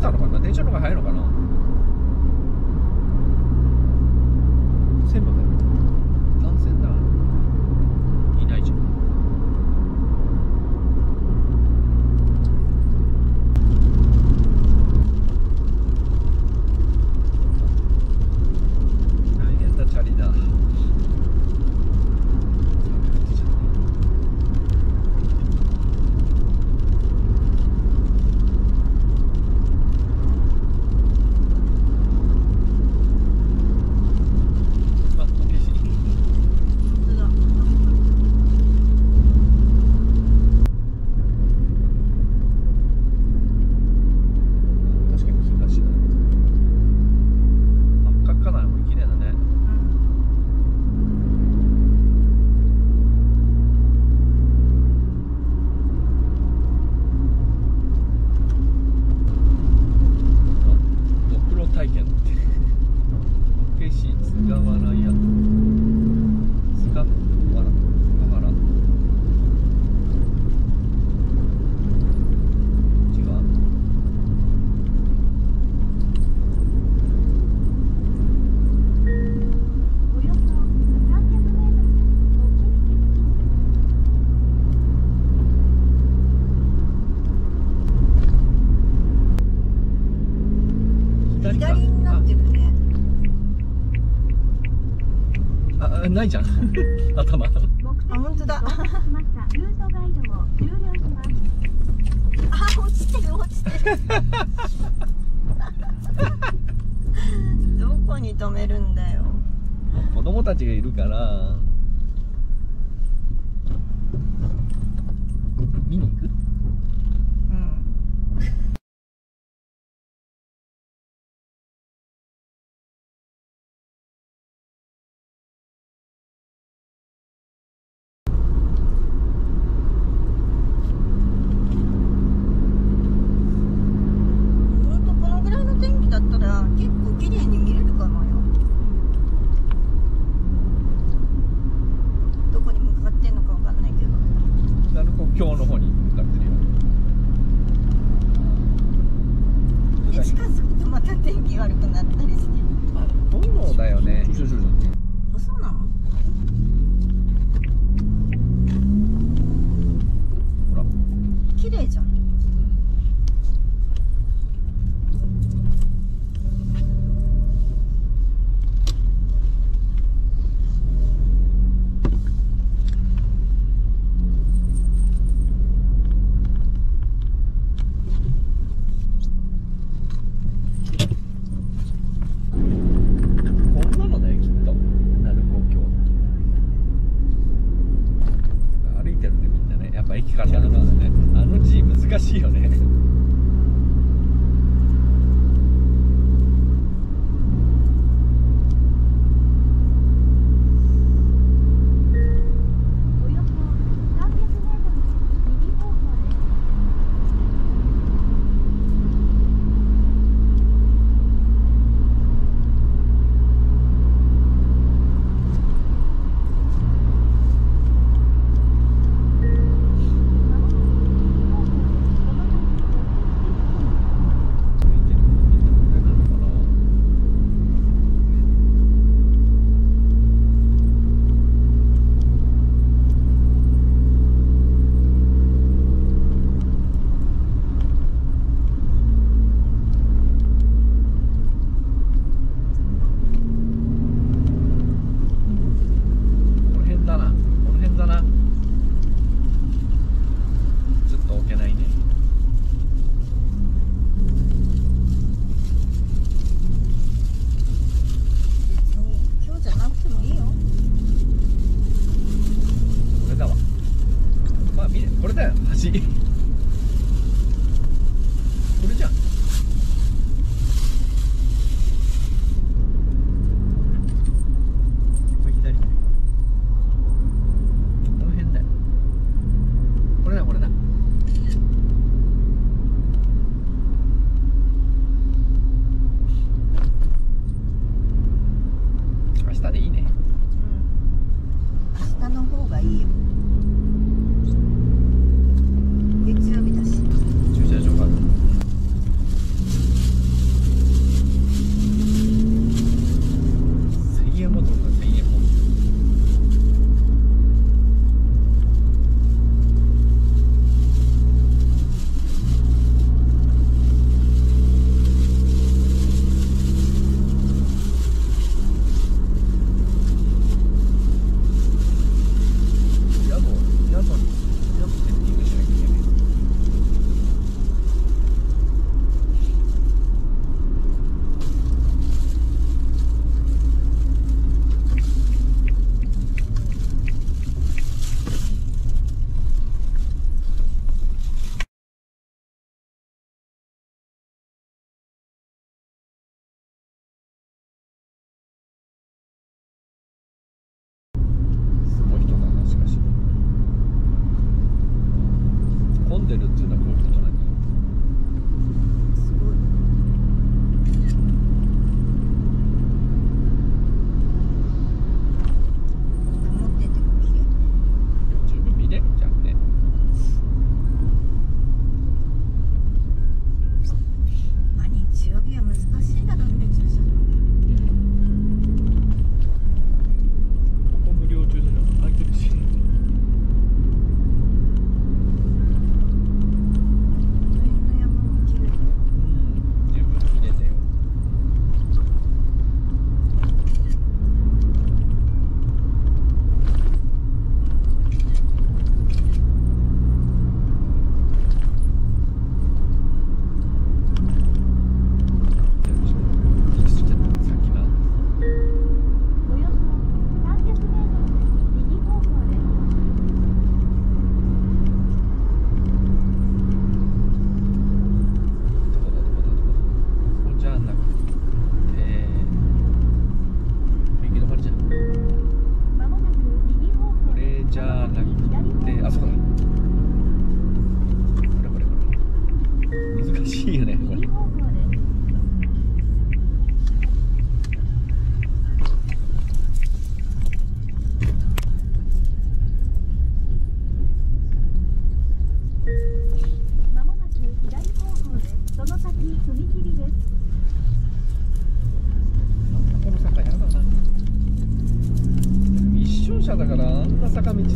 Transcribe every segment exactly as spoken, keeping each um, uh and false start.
たのかな、電車の方が早いのかな。線路だよ、単線だ。いないじゃん。大変だ、チャリだ。ないじゃん頭。あ、 本当だ。あ、落ちてる落ちてるどこに止めるんだよ。 子供たちがいるから見に行く。今日の方に向かってるよ。 で近づくとまた天気悪くなったりして。 あ、そうだよね。 あ、そうなの？ ほら、 綺麗じゃん。 駅からやるからね。あの字難しいよね。橋これじゃん。左この辺だよ。これだこれだ。明日でいいね。 うん、明日の方がいいよ。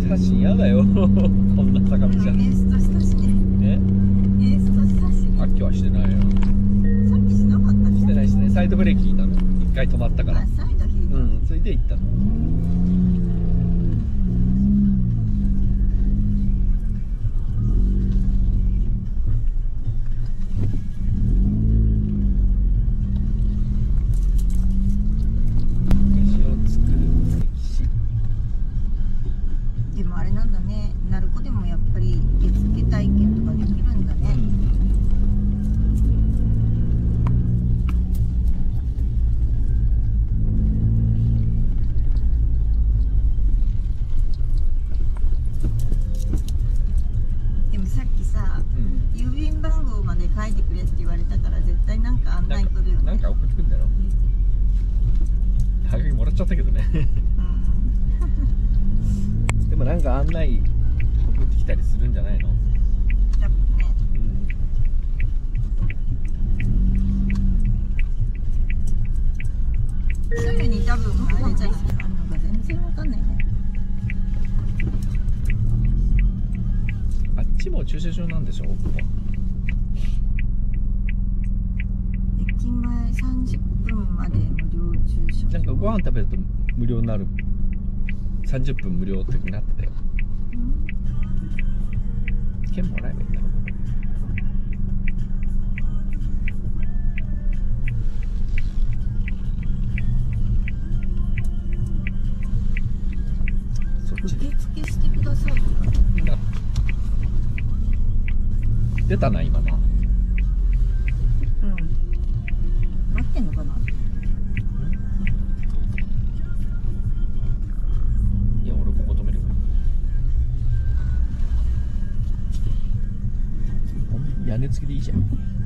発進嫌だよこんな坂道じゃ。 エーストしたしね。 えエーストしたしね。 あ、今日はしてないよ。 さっきしなかったっけ？ してないしてない。サイドブレーキ引いたの。一回止まったからあ、サイド引いた。 うん、それで行ったの。 でもあれなんだね、鳴子でもやっぱり絵付け体験とかできるんだね。でもさっきさ、 うん、 郵便番号まで書いてくれって言われたから絶対なんか案内来るよね。 なんか送ってくんだろ。はがきもらっちゃったけどねでもなんか案内送ってきたりするんじゃないの？ 多分ね。 うん、 すぐに多分あれじゃないあるのか全然わかんないね。 あっちも駐車場なんでしょ？ 駅前さんじゅっぷんまで無料駐車。 なんかご飯食べると無料になる、さんじゅっぷん無料ってなってたよ。券もらえばいいんだろう。そっちで受付してください。 出たな今な。 うん。待ってんのかな。 いや俺ここ止めるよ。屋根付きでいいじゃん。